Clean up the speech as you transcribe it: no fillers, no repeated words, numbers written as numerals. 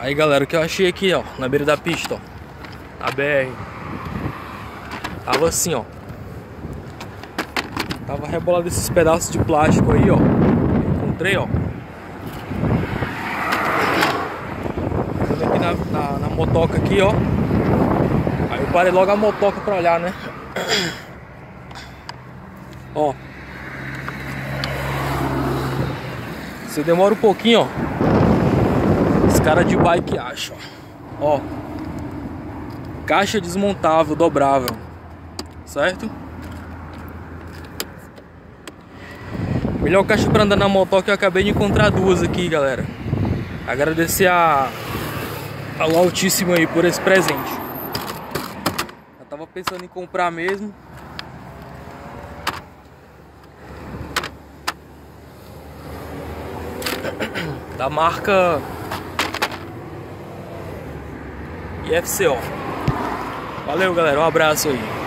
Aí galera, o que eu achei aqui, ó, na beira da pista, ó, na BR. Tava assim, ó. Tava rebolado esses pedaços de plástico aí, ó. Encontrei, ó. Tô aqui na motoca aqui, ó. Aí eu parei logo a motoca pra olhar, né? Ó. Se demora um pouquinho, ó, os caras de bike acham, ó. Caixa desmontável, dobrável, certo? Melhor caixa pra andar na motoca, eu acabei de encontrar duas aqui, galera. Agradecer ao Altíssimo aí por esse presente. Eu tava pensando em comprar mesmo. Da marca IFCO. Valeu, galera, um abraço aí.